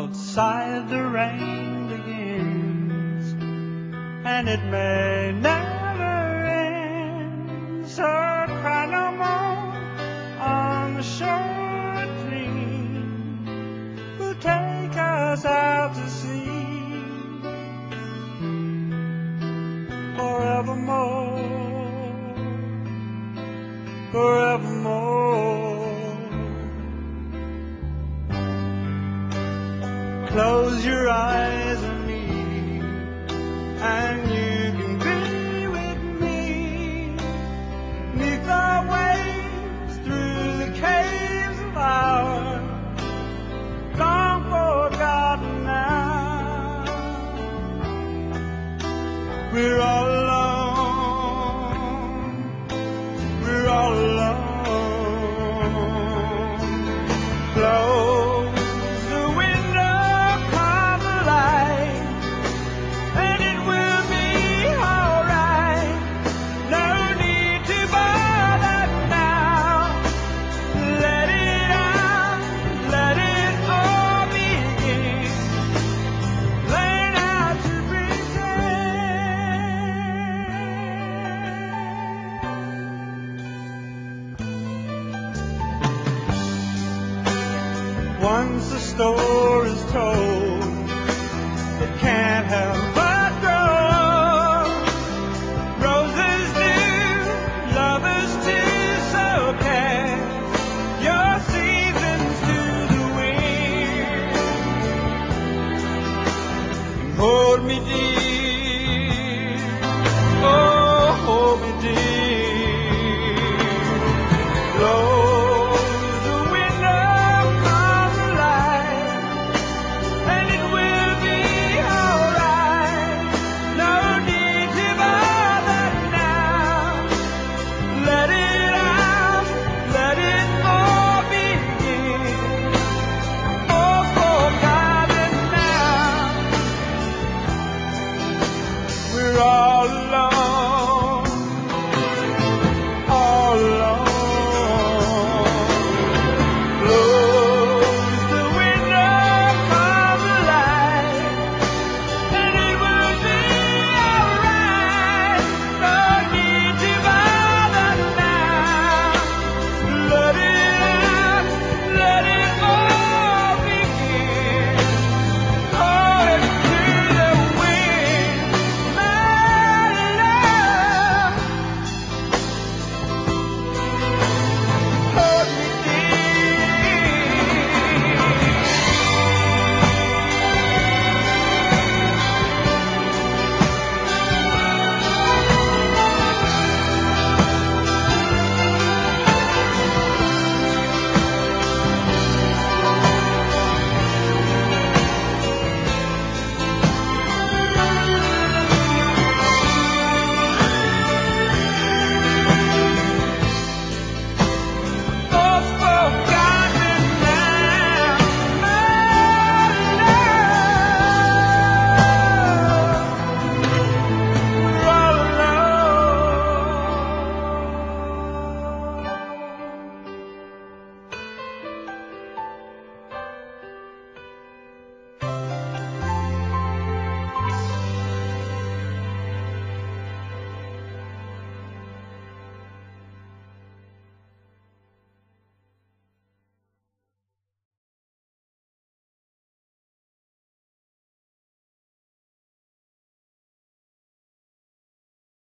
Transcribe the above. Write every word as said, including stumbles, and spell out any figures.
outside the rain begins, and it may never end. So cry no more on the shore dream. We'll take us out to sea forevermore, forevermore. Close your eyes on me, and you can be with me, 'neath the waves, through the caves of hours, long forgotten now. We're all alone, we're all alone. Close once a story's told, it can't help but grow. Roses do, lovers too, so cast your seasons to the wind, and hold me dear, oh, hold me dear. Lord, we're all alone.